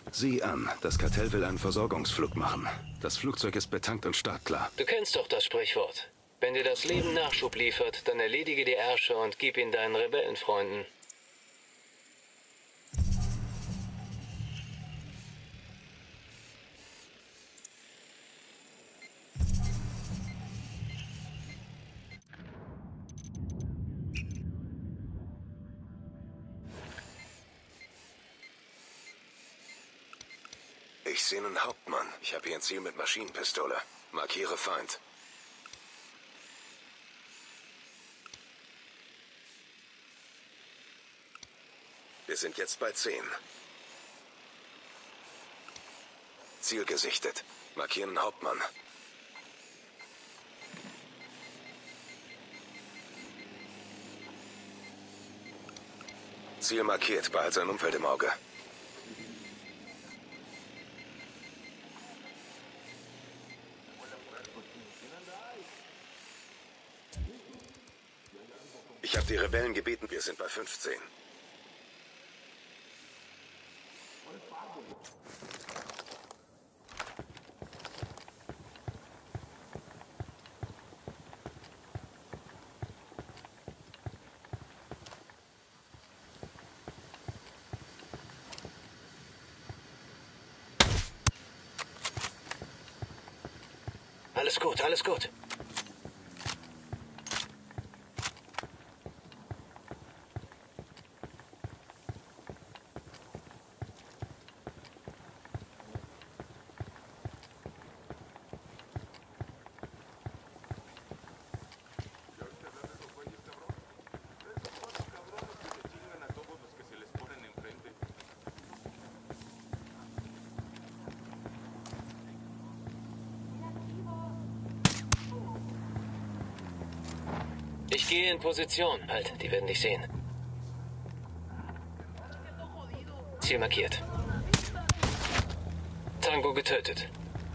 Sieh an, das Kartell will einen Versorgungsflug machen. Das Flugzeug ist betankt und startklar. Du kennst doch das Sprichwort. Wenn dir das Leben Nachschub liefert, dann erledige die Ärsche und gib ihn deinen Rebellenfreunden. Ich sehe einen Hauptmann. Ich habe hier ein Ziel mit Maschinenpistole. Markiere Feind. Wir sind jetzt bei 10. Ziel gesichtet. Markieren Hauptmann. Ziel markiert. Behalte sein Umfeld im Auge. Ich habe die Rebellen gebeten, wir sind bei 15. Alles gut, alles gut. Ich gehe in Position. Halt, die werden dich sehen. Ziel markiert. Tango getötet.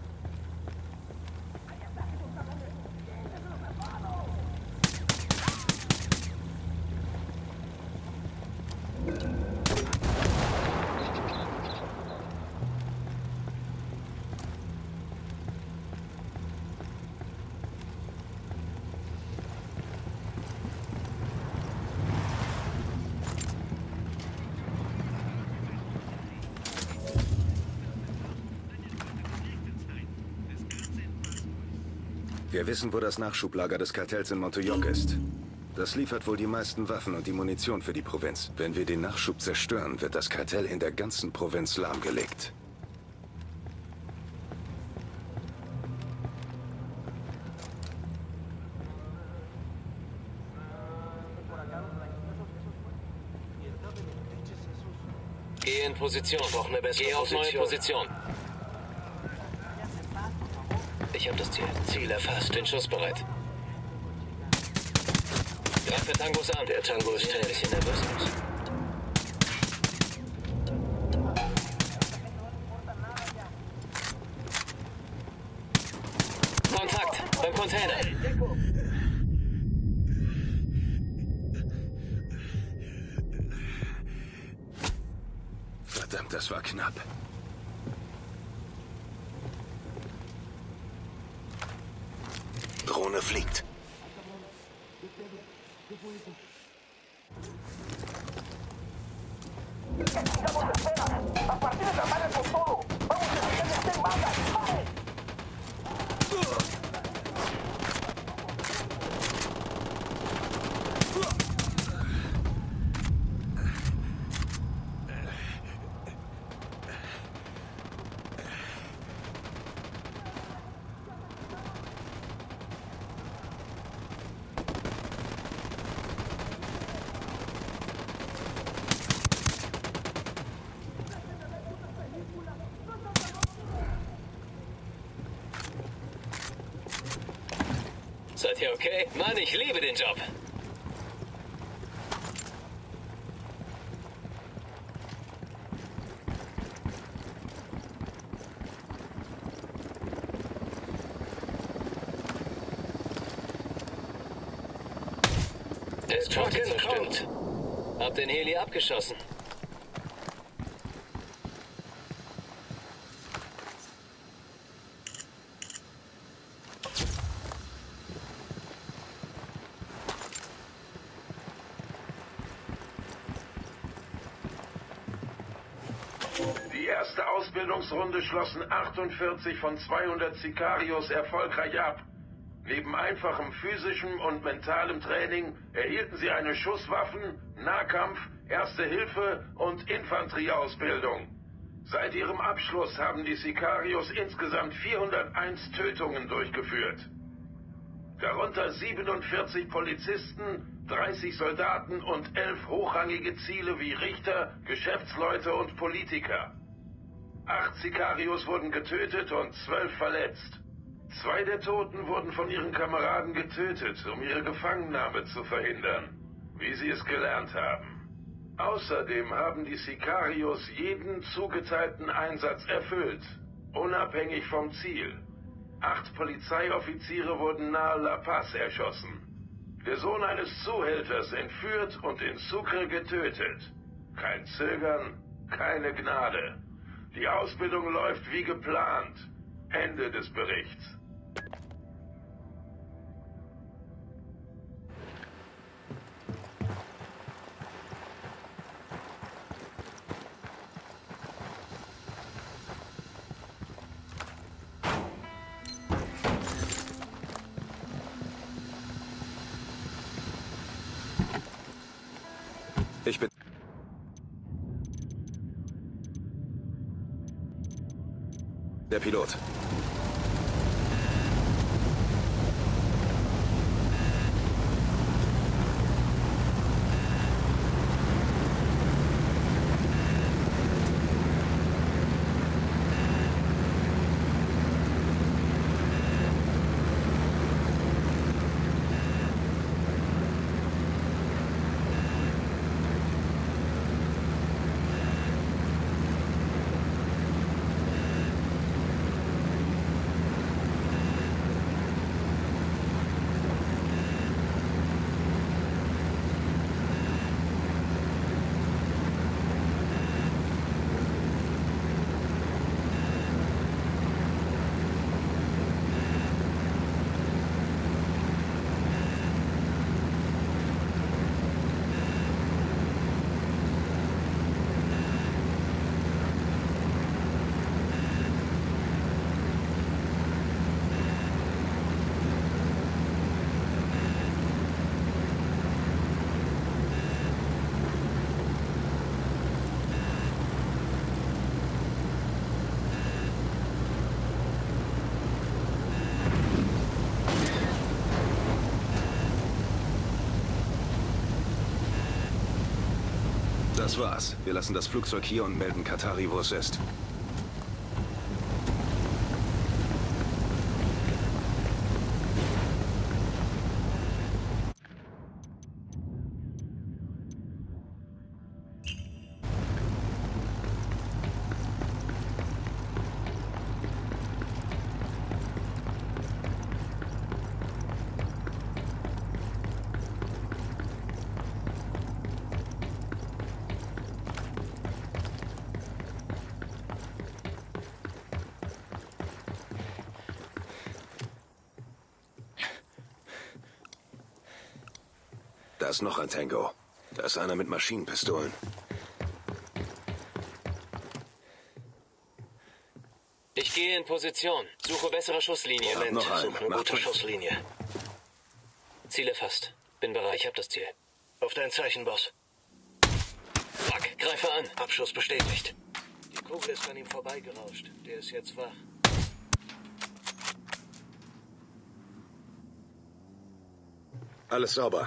Wir wissen, wo das Nachschublager des Kartells in Montauk ist. Das liefert wohl die meisten Waffen und die Munition für die Provinz. Wenn wir den Nachschub zerstören, wird das Kartell in der ganzen Provinz lahmgelegt. Geh in Position. Brauch eine bessere Geh auf neue Position. Ich habe das Ziel. Ziel erfasst. Bin schussbereit. Greife Tangos an. Der Tango ist ein bisschen nervös aus. Kontakt beim Container. Verdammt, das war knapp. Drohne fliegt. Seid ihr okay? Mann, ich liebe den Job. Der ist Flotte zerstört. Hab den Heli abgeschossen. erste Ausbildungsrunde schlossen 48 von 200 Sicarios erfolgreich ab. Neben einfachem physischem und mentalem Training erhielten sie eine Schusswaffen-, Nahkampf-, Erste Hilfe- und Infanterieausbildung. Seit ihrem Abschluss haben die Sicarios insgesamt 401 Tötungen durchgeführt. Darunter 47 Polizisten, 30 Soldaten und 11 hochrangige Ziele wie Richter, Geschäftsleute und Politiker. 8 Sicarios wurden getötet und 12 verletzt. 2 der Toten wurden von ihren Kameraden getötet, um ihre Gefangennahme zu verhindern, wie sie es gelernt haben. Außerdem haben die Sicarios jeden zugeteilten Einsatz erfüllt, unabhängig vom Ziel. 8 Polizeioffiziere wurden nahe La Paz erschossen. Der Sohn eines Zuhälters entführt und in Sucre getötet. Kein Zögern, keine Gnade. Die Ausbildung läuft wie geplant. Ende des Berichts. Ich bin... Der Pilot. Das war's. Wir lassen das Flugzeug hier und melden Qatari, wo es ist. Da ist noch ein Tango. Da ist einer mit Maschinenpistolen. Ich gehe in Position. Suche bessere Schusslinie. Moment, noch einen. Suche eine gute Schusslinie. Ziel erfasst. Bin bereit. Ich hab das Ziel. Auf dein Zeichen, Boss. Fuck, greife an. Abschuss bestätigt. Die Kugel ist an ihm vorbeigerauscht. Der ist jetzt wach. Alles sauber.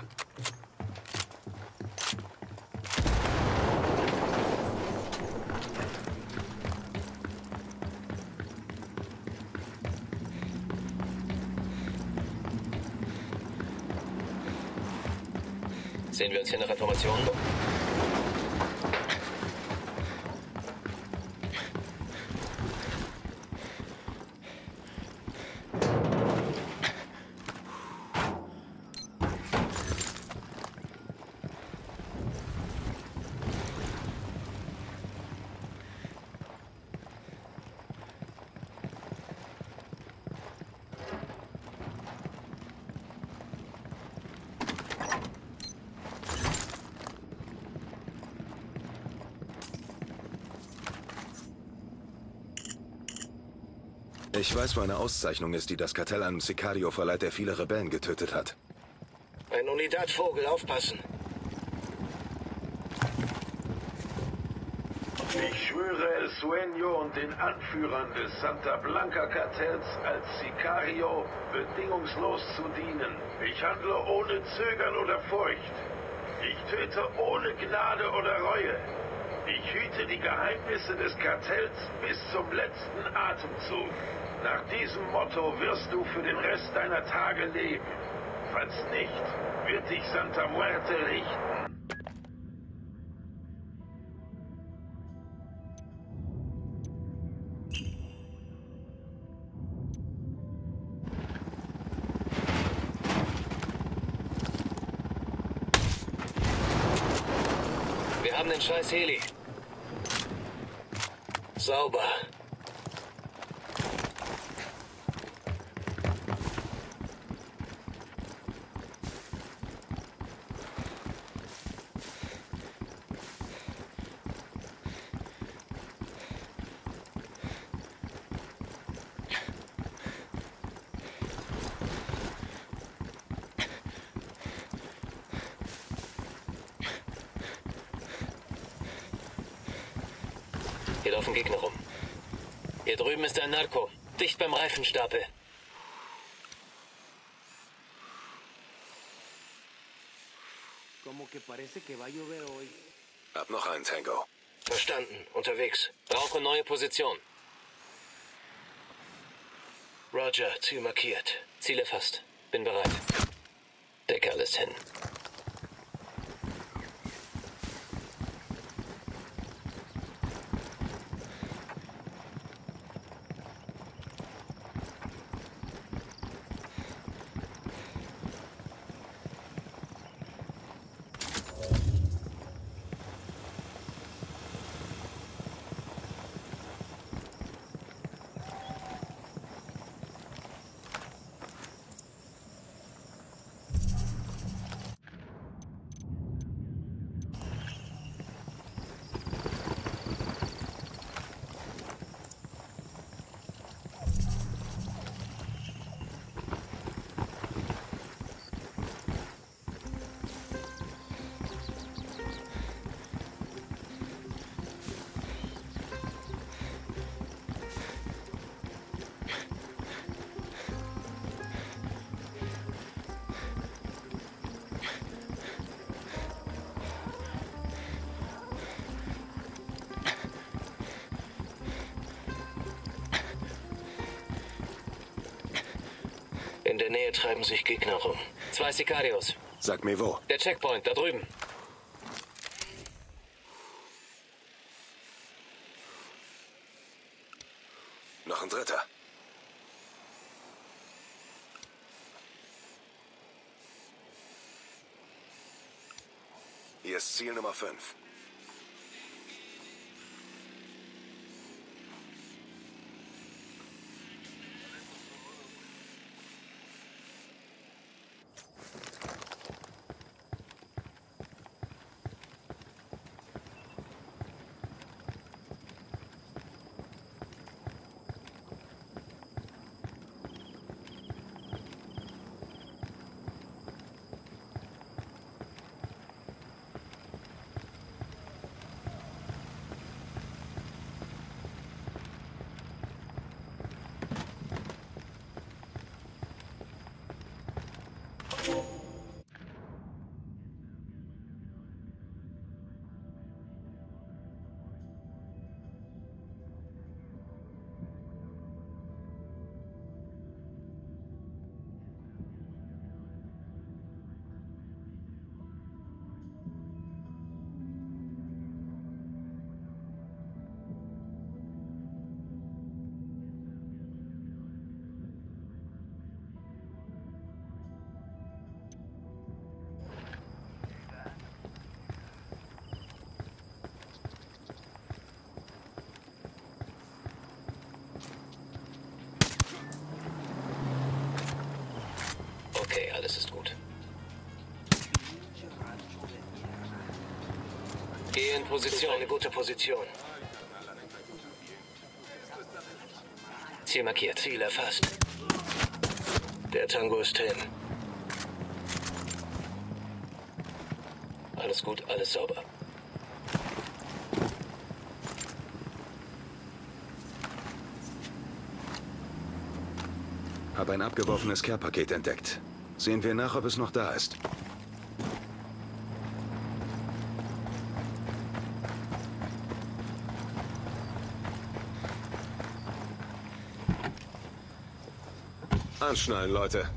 Sehen wir uns hier nach Informationen? Ich weiß, wo eine Auszeichnung ist, die das Kartell einem Sicario verleiht, der viele Rebellen getötet hat. Ein Unidad-Vogel, aufpassen. Ich schwöre El Sueño und den Anführern des Santa Blanca-Kartells als Sicario bedingungslos zu dienen. Ich handle ohne Zögern oder Furcht. Ich töte ohne Gnade oder Reue. Ich hüte die Geheimnisse des Kartells bis zum letzten Atemzug. Nach diesem Motto wirst du für den Rest deiner Tage leben. Falls nicht, wird dich Santa Muerte richten. Wir haben den scheiß Heli. Sauber. Hier laufen Gegner rum. Hier drüben ist ein Narco. Dicht beim Reifenstapel. Hab noch einen Tango. Verstanden. Unterwegs. Brauche neue Position. Roger, Ziel markiert. Ziel erfasst. Bin bereit. Decke alles hin. In der Nähe treiben sich Gegner rum. 2 Sicarios. Sag mir wo. Der Checkpoint, da drüben. Noch ein dritter. Hier ist Ziel Nummer 5. Okay, alles ist gut. Geh in Position. Eine gute Position. Ziel markiert. Ziel erfasst. Der Tango ist hin. Alles gut, alles sauber. Hab ein abgeworfenes Care-Paket entdeckt. Sehen wir nach, ob es noch da ist. Anschnallen, Leute.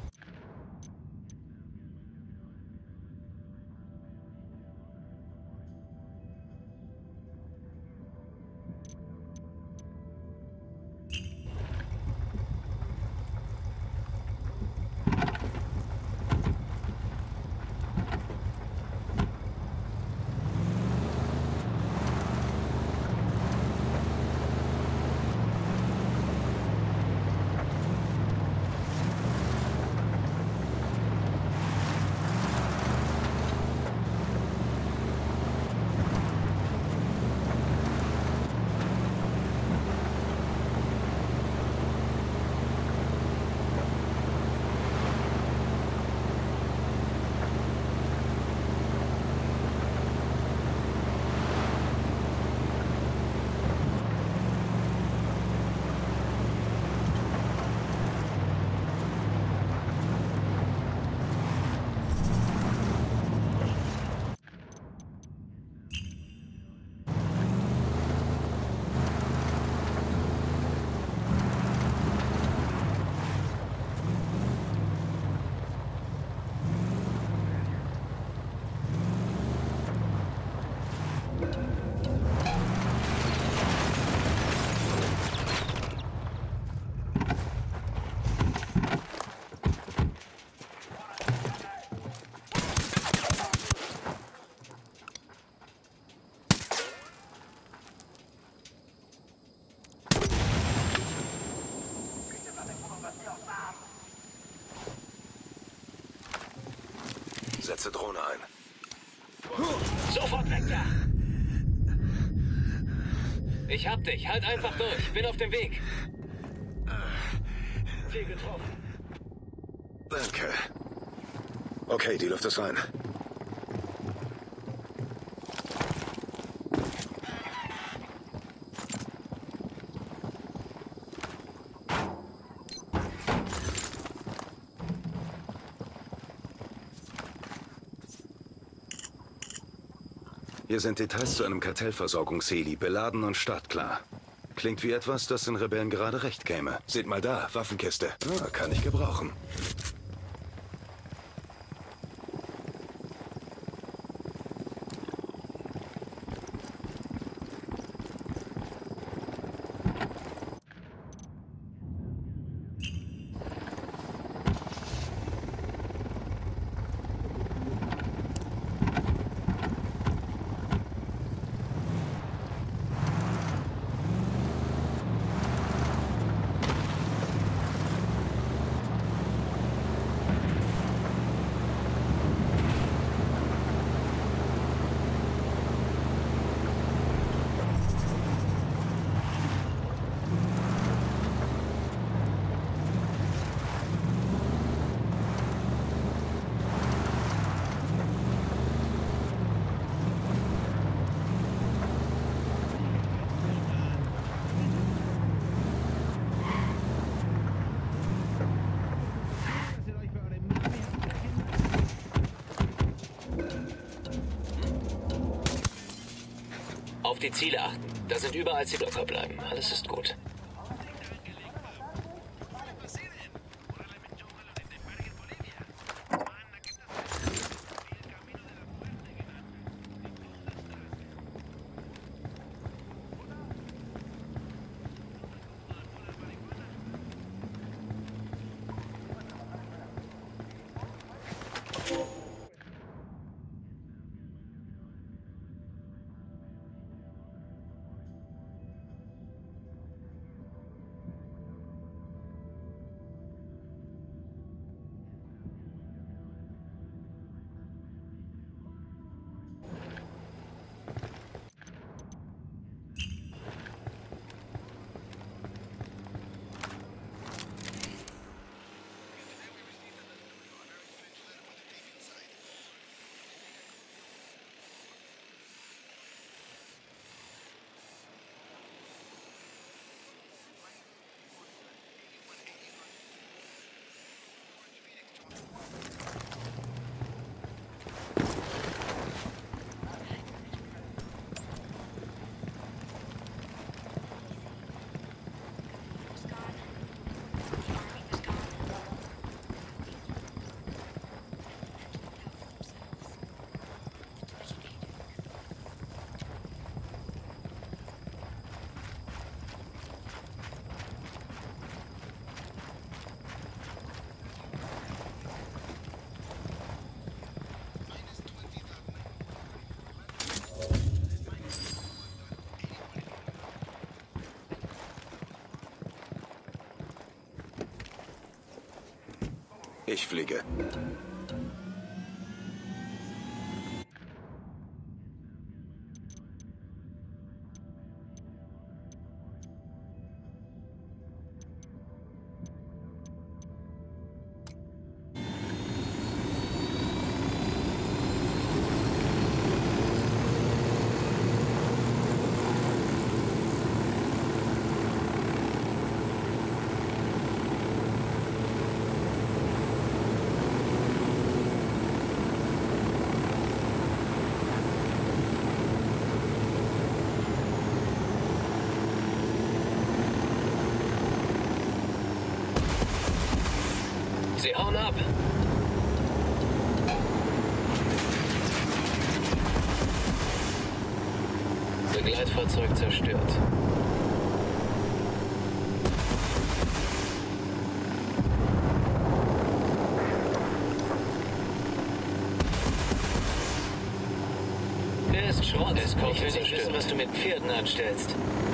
Setze Drohne ein. Sofort weg da! Ich hab dich. Halt einfach durch. Bin auf dem Weg. Ziel getroffen. Danke. Okay, die Luft ist rein. Hier sind Details zu einem Kartellversorgungsheli, beladen und startklar. Klingt wie etwas, das den Rebellen gerade recht käme. Seht mal da, Waffenkiste. Ah, kann ich gebrauchen. Auf die Ziele achten. Da sind überall Ziele locker bleiben. Alles ist gut. Ich fliege. Sie hauen ab. Begleitfahrzeug zerstört. Der ist Schrott. Ich will nicht wissen, was du mit Pferden anstellst.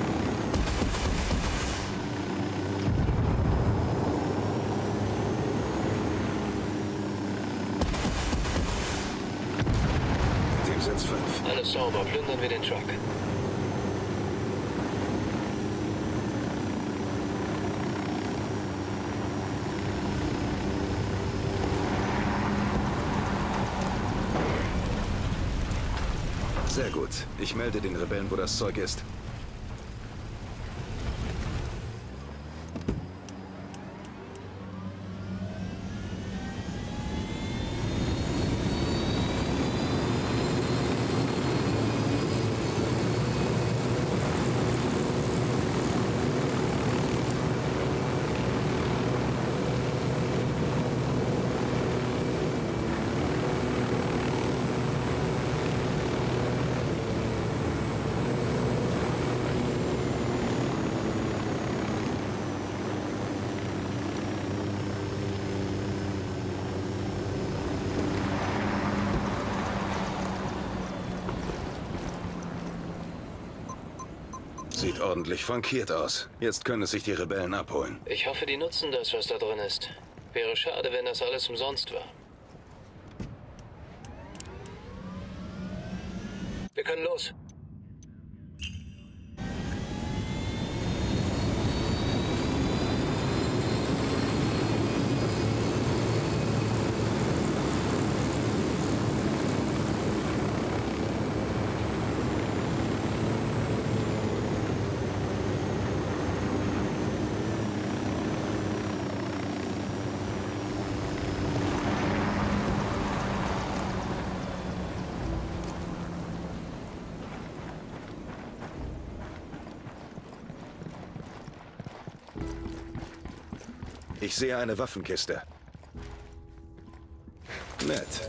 Sitz 5. Alles sauber, plündern wir den Truck. Sehr gut. Ich melde den Rebellen, wo das Zeug ist. Sieht ordentlich frankiert aus. Jetzt können es sich die Rebellen abholen. Ich hoffe, die nutzen das, was da drin ist. Wäre schade, wenn das alles umsonst war. Wir können los. Ich sehe eine Waffenkiste. Nett.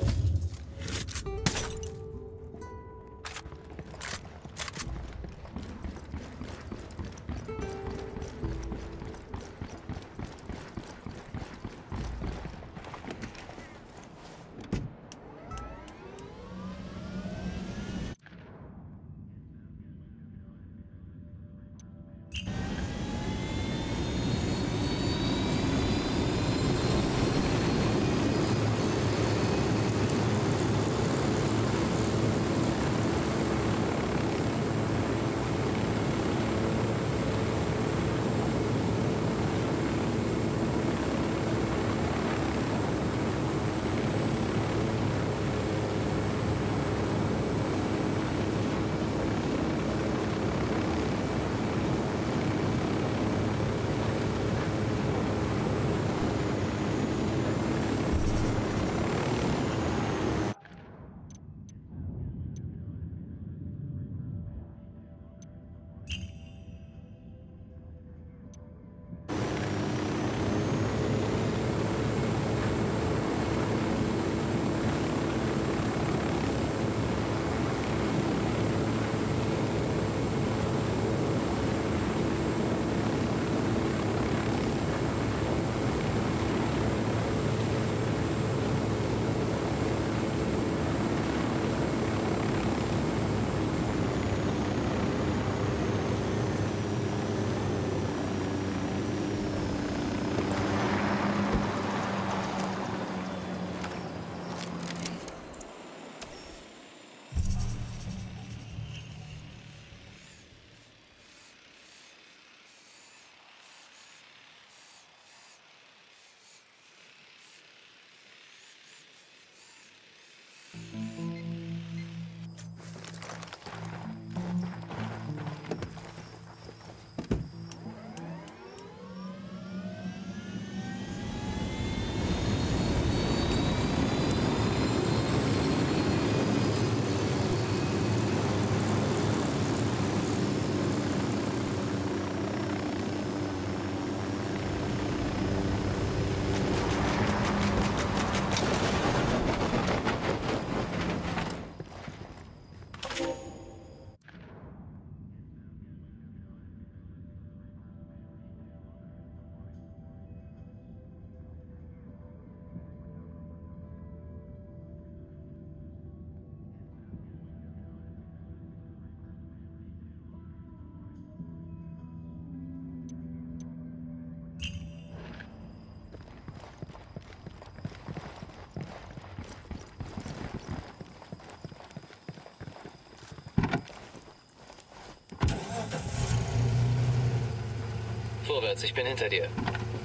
vorwärts, ich bin hinter dir.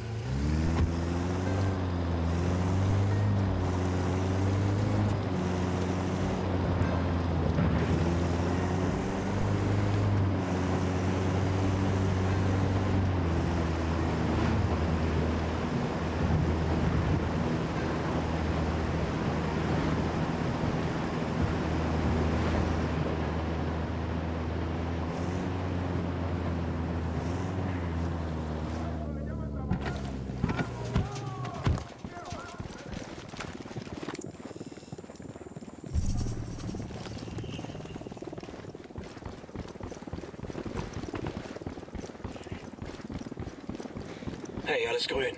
Hey, alles grün.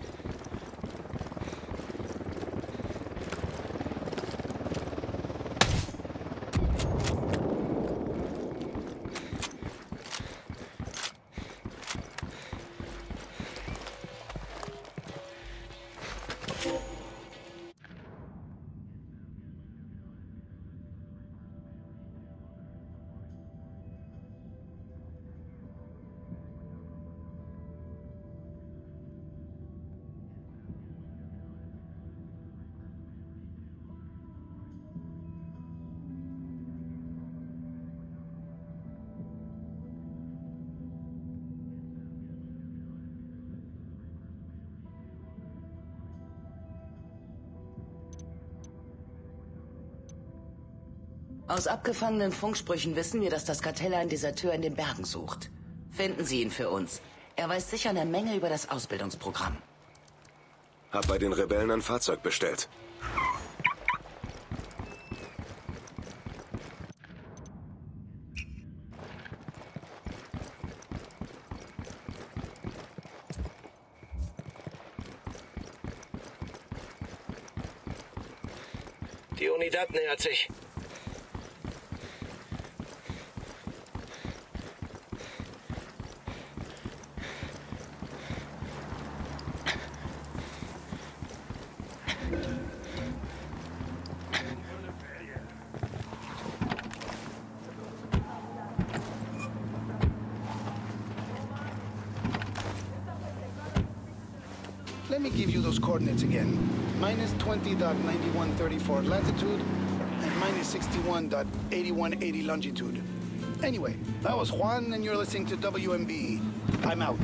Aus abgefangenen Funksprüchen wissen wir, dass das Kartell einen Deserteur in den Bergen sucht. Finden Sie ihn für uns. Er weiß sicher eine Menge über das Ausbildungsprogramm. Hab bei den Rebellen ein Fahrzeug bestellt. Die Unidad nähert sich. Let me give you those coordinates again. Minus 20.9134 latitude and minus 61.8180 longitude. Anyway, that was Juan and you're listening to WMB. I'm out.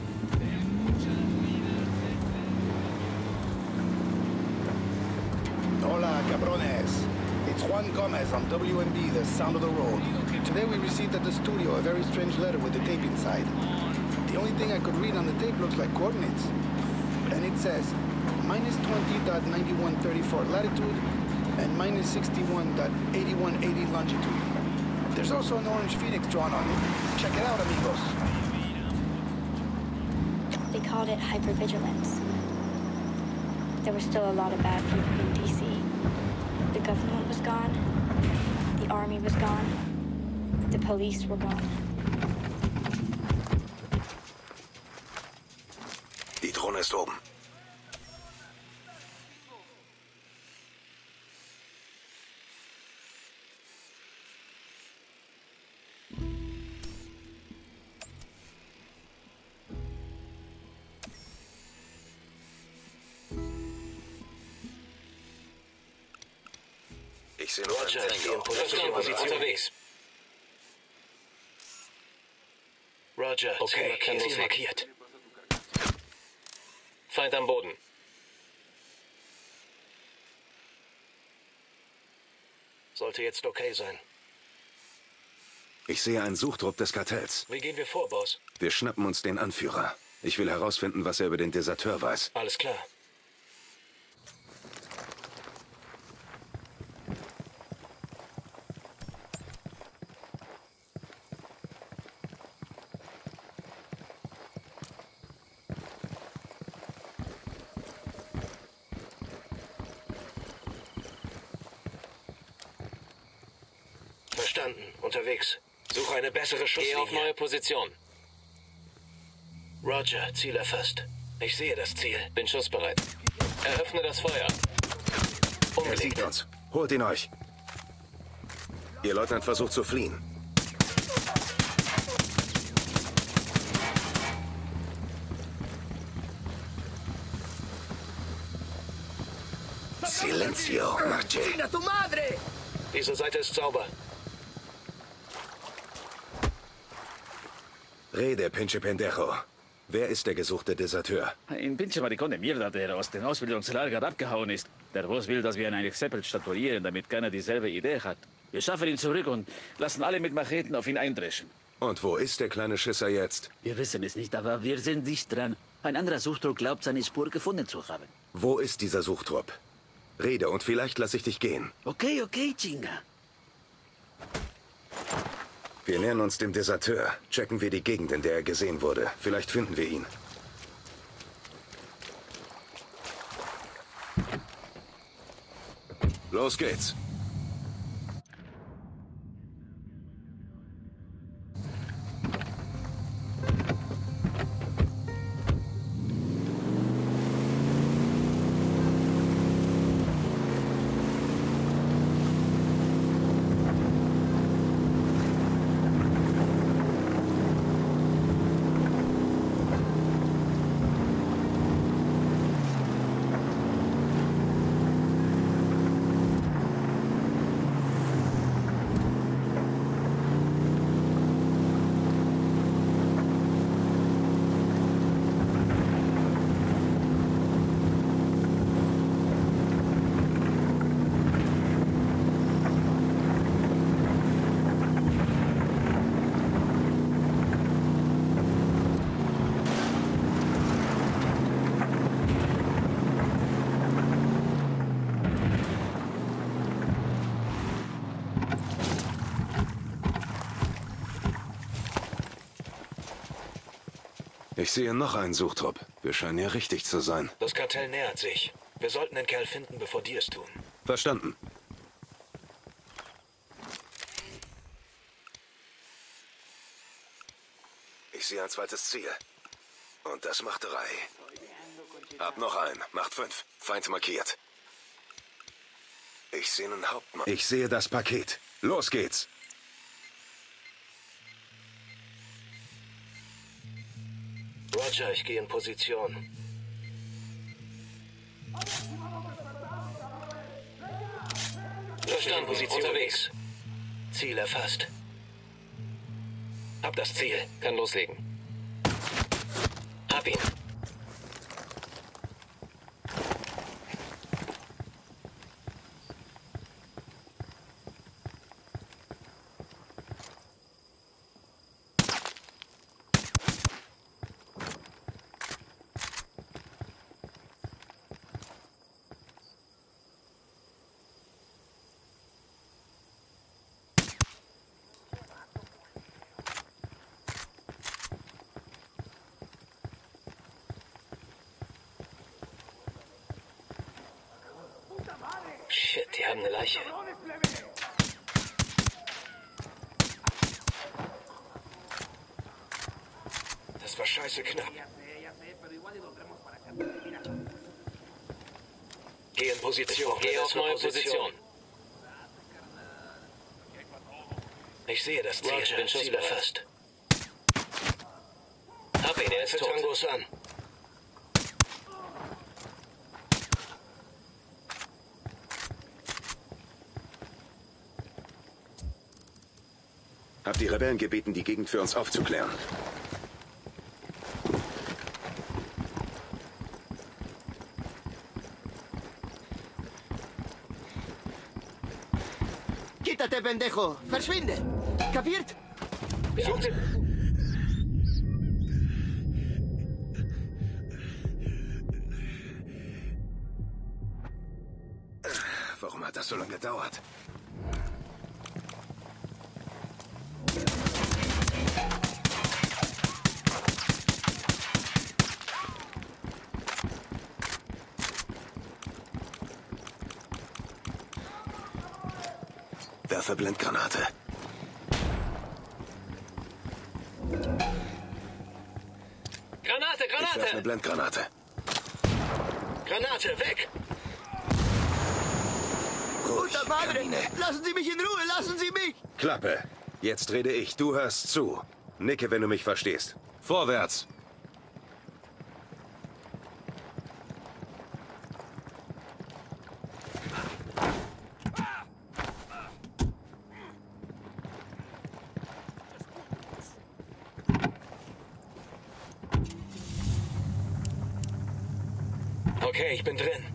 Hola, cabrones. It's Juan Gomez on WMB, the sound of the road. Today we received at the studio a very strange letter with the tape inside. The only thing I could read on the tape looks like coordinates. And it says minus 20.9134 latitude and minus 61.8180 longitude. There's also an orange phoenix drawn on it. Check it out, amigos. They called it hypervigilance. There were still a lot of bad people in D.C. The government was gone. The army was gone. The police were gone. Die Drohne ist oben. Ich sehe nur Roger, einen die in Position unterwegs. Roger, okay, Ziel markiert. Feind am Boden. Sollte jetzt okay sein. Ich sehe einen Suchtrupp des Kartells. Wie gehen wir vor, Boss? Wir schnappen uns den Anführer. Ich will herausfinden, was er über den Deserteur weiß. Alles klar. Verstanden. Unterwegs. Suche eine bessere Schusslinie. Geh auf neue Position. Roger, Ziel erfasst. Ich sehe das Ziel. Bin schussbereit. Eröffne das Feuer. Er sieht uns. Holt ihn euch. Ihr Leutnant versucht zu fliehen. Ezio, Marche. Diese Seite ist sauber. Rede, pinche pendejo. Wer ist der gesuchte Deserteur? Ein pinche Maricón de Mierda, der aus dem Ausbildungslager abgehauen ist. Der Boss will, dass wir ein Exempel statuieren, damit keiner dieselbe Idee hat. Wir schaffen ihn zurück und lassen alle mit Macheten auf ihn eindreschen. Und wo ist der kleine Schisser jetzt? Wir wissen es nicht, aber wir sind dicht dran. Ein anderer Suchtrupp glaubt, seine Spur gefunden zu haben. Wo ist dieser Suchtrupp? Rede und vielleicht lasse ich dich gehen. Okay, Chinga. Wir nähern uns dem Deserteur. Checken wir die Gegend, in der er gesehen wurde. Vielleicht finden wir ihn. Los geht's. Ich sehe noch einen Suchtrupp. Wir scheinen ja richtig zu sein. Das Kartell nähert sich. Wir sollten den Kerl finden, bevor die es tun. Verstanden. Ich sehe ein zweites Ziel. Und das macht 3. Hab noch einen. Macht 5. Feind markiert. Ich sehe einen Hauptmann. Ich sehe das Paket. Los geht's. Roger, ich gehe in Position. Verstanden, Position unterwegs. Ziel erfasst. Hab das Ziel. Kann loslegen. Hab ihn. Shit, die haben eine Leiche. Das war scheiße knapp. Geh in Position. Geh auf neue Position. Ich sehe das Ziel. Ich bin Ziel erfasst. Hab ihn, er ist tot. Tangos an. Hab die Rebellen gebeten, die Gegend für uns aufzuklären. Quítate, pendejo. Verschwinde. Kapiert? Ja. Warum hat das so lange gedauert? Werfe Blendgranate. Granate, Ich werfe eine Granate! Blendgranate. Granate, weg! Ruhig, Puta madre! Kamine. Lassen Sie mich in Ruhe! Lassen Sie mich! Klappe. Jetzt rede ich. Du hörst zu. Nicke, wenn du mich verstehst. Vorwärts. Okay, ich bin drin.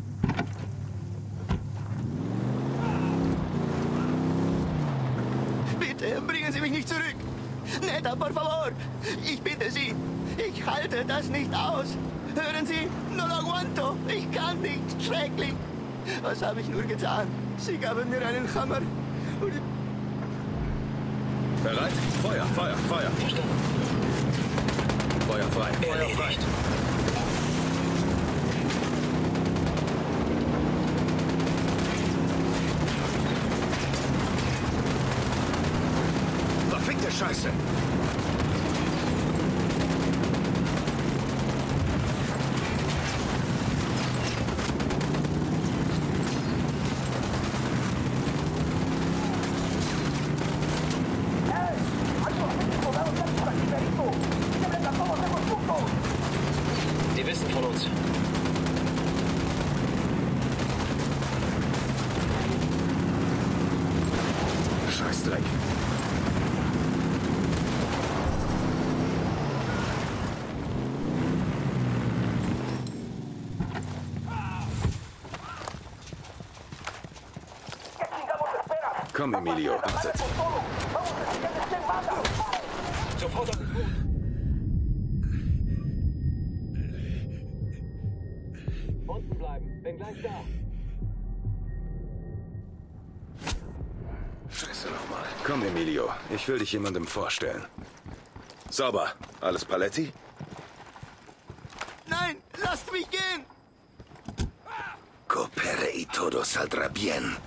Bitte, bringen Sie mich nicht zurück. Neta, por favor. Ich bitte Sie. Ich halte das nicht aus. Hören Sie? No lo aguanto. Ich kann nicht. Schrecklich. Was habe ich nur getan? Sie gaben mir einen Hammer. Bereit? Feuer, Feuer, Feuer. Verstanden. Feuer frei, Feuer frei. Erledigt. Verfickte Scheiße. Die wissen von uns. Scheißdreck. Komm, Emilio, wartet. Sofort an den Boden. Unten bleiben. Bin gleich da. Scheiße nochmal. Komm, Emilio, ich will dich jemandem vorstellen. Sauber. Alles Paletti? Nein, lasst mich gehen. Coopere y todo saldrá bien.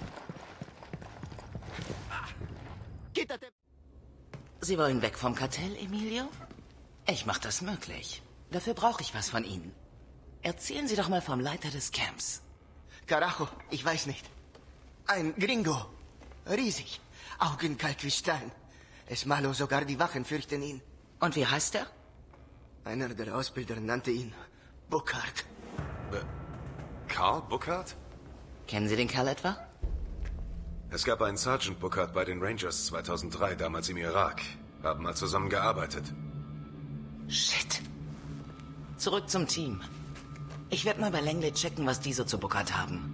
Quítate. Sie wollen weg vom Kartell, Emilio? Ich mach das möglich. Dafür brauche ich was von Ihnen. Erzählen Sie doch mal vom Leiter des Camps. Carajo, ich weiß nicht. Ein Gringo. Riesig. Augenkalt wie Stein. Es malo, sogar die Wachen fürchten ihn. Und wie heißt er? Einer der Ausbilder nannte ihn Burkhardt. Karl Burkhardt? Kennen Sie den Kerl etwa? Es gab einen Sergeant Burkhardt bei den Rangers 2003, damals im Irak. Haben mal zusammen gearbeitet. Shit. Zurück zum Team. Ich werde mal bei Langley checken, was die so zu Burkhardt haben.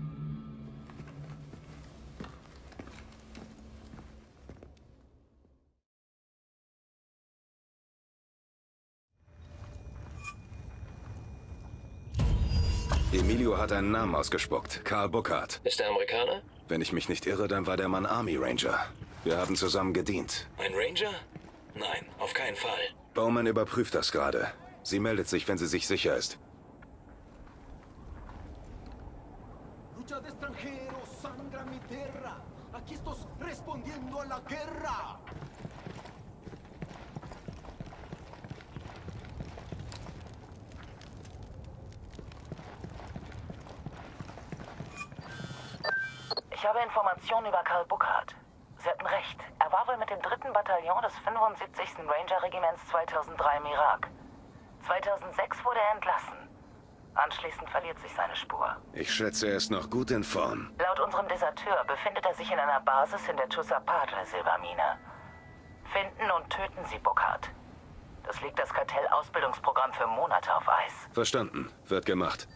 Emilio hat einen Namen ausgespuckt. Karl Burkhardt. Ist der Amerikaner? Wenn ich mich nicht irre, dann war der Mann Army Ranger. Wir haben zusammen gedient. Ein Ranger? Nein, auf keinen Fall. Bowman überprüft das gerade. Sie meldet sich, wenn sie sich sicher ist. Lucha de extranjeros, sangra mi tierra. Aquí estoy respondiendo a la guerra. Ich habe Informationen über Karl Burkhardt. Sie hatten recht. Er war wohl mit dem 3. Bataillon des 75. Ranger-Regiments 2003 im Irak. 2006 wurde er entlassen. Anschließend verliert sich seine Spur. Ich schätze, er ist noch gut in Form. Laut unserem Deserteur befindet er sich in einer Basis in der Chusapadre-Silbermine. Finden und töten Sie Burkhardt. Das legt das Kartell-Ausbildungsprogramm für Monate auf Eis. Verstanden. Wird gemacht.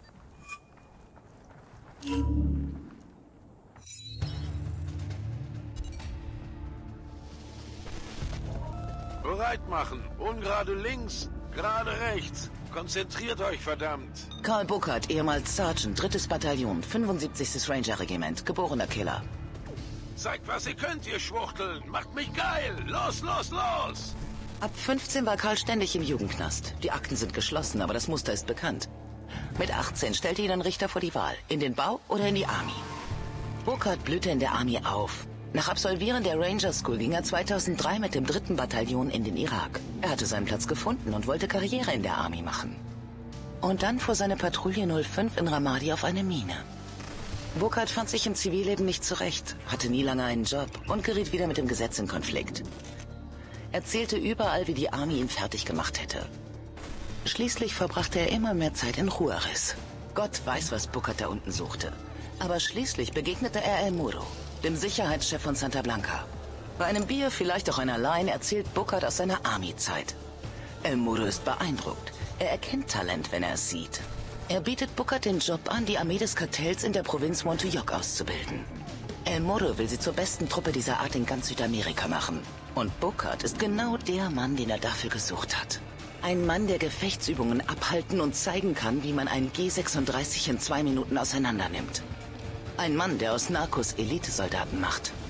Bereit machen. Ungerade links, gerade rechts. Konzentriert euch, verdammt. Karl Burkhardt, ehemals Sergeant, 3. Bataillon, 75. Ranger-Regiment, geborener Killer. Zeigt, was ihr könnt, ihr Schwuchteln. Macht mich geil. Los, los, los. Ab 15 war Karl ständig im Jugendknast. Die Akten sind geschlossen, aber das Muster ist bekannt. Mit 18 stellte ihn ein Richter vor die Wahl. In den Bau oder in die Army. Burkhardt blühte in der Army auf. Nach Absolvieren der Ranger School ging er 2003 mit dem 3. Bataillon in den Irak. Er hatte seinen Platz gefunden und wollte Karriere in der Army machen. Und dann fuhr seine Patrouille 05 in Ramadi auf eine Mine. Burkhardt fand sich im Zivilleben nicht zurecht, hatte nie lange einen Job und geriet wieder mit dem Gesetz in Konflikt. Er zählte überall, wie die Army ihn fertig gemacht hätte. Schließlich verbrachte er immer mehr Zeit in Juarez. Gott weiß, was Burkhardt da unten suchte. Aber schließlich begegnete er El Muro, dem Sicherheitschef von Santa Blanca. Bei einem Bier, vielleicht auch einer Line, erzählt Burkhardt aus seiner Army-Zeit. El Muro ist beeindruckt. Er erkennt Talent, wenn er es sieht. Er bietet Booker den Job an, die Armee des Kartells in der Provinz Montoyoc auszubilden. El Moro will sie zur besten Truppe dieser Art in ganz Südamerika machen. Und Booker ist genau der Mann, den er dafür gesucht hat. Ein Mann, der Gefechtsübungen abhalten und zeigen kann, wie man einen G36 in 2 Minuten auseinander nimmt. Ein Mann, der aus Narcos Elitesoldaten macht.